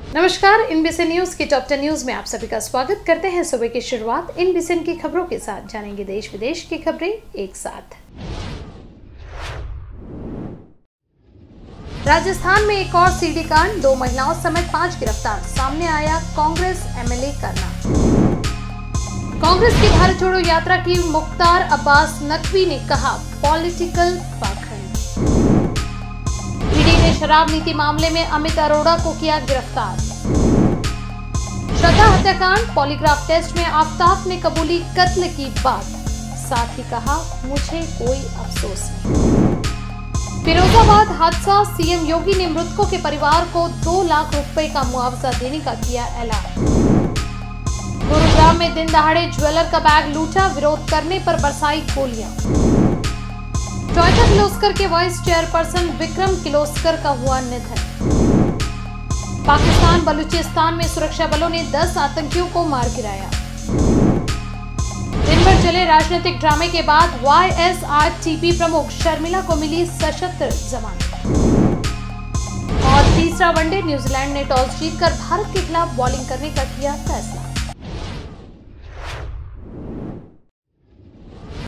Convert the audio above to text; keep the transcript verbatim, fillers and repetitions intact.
नमस्कार, इनबीसी न्यूज की टॉप टेन न्यूज में आप सभी का स्वागत करते हैं। सुबह की शुरुआत इनबीसी की खबरों के साथ जानेंगे देश विदेश की खबरें एक साथ। राजस्थान में एक और सीडी कांड, दो महिलाओं समेत पांच गिरफ्तार, सामने आया कांग्रेस एमएलए का नाम। कांग्रेस की भारत छोड़ो यात्रा की मुख्तार अब्बास नकवी ने कहा पॉलिटिकल पाखंड। ईडी ने शराब नीति मामले में अमित अरोड़ा को किया गिरफ्तार। श्रद्धा हत्याकांड, पॉलीग्राफ टेस्ट में आफ्ताब ने कबूली कत्ल की बात, साथ ही कहा मुझे कोई अफसोस नहीं। फिरोजाबाद हादसा, सीएम योगी ने मृतकों के परिवार को दो लाख रुपए का मुआवजा देने का किया ऐलान। गुरुग्राम में दिन दहाड़े ज्वेलर का बैग लूटा, विरोध करने पर बरसाई गोलियां। टोयोटा किर्लोस्कर के वाइस चेयरपर्सन विक्रम किर्लोस्कर का हुआ निधन। पाकिस्तान बलूचिस्तान में सुरक्षा बलों ने दस आतंकियों को मार गिराया। दिन भर चले राजनीतिक ड्रामे के बाद वाईएसआरटीपी प्रमुख शर्मिला को मिली सशस्त्र जमानत। और तीसरा वनडे, न्यूजीलैंड ने टॉस जीतकर भारत के खिलाफ बॉलिंग करने का किया फैसला।